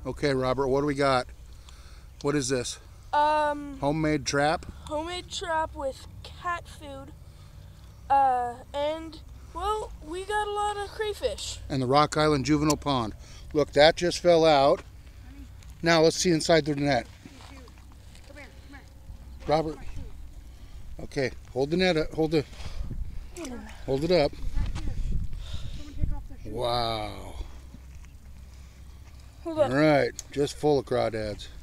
Okay, Robert, what do we got? What is this? Homemade trap? Homemade trap with cat food. And, well, we got a lot of crayfish. And the Rock Island Juvenile Pond. Look, that just fell out. Now let's see inside the net. Robert. Okay, hold the net up. Hold it up. Wow. Hold on. All right, just full of crawdads.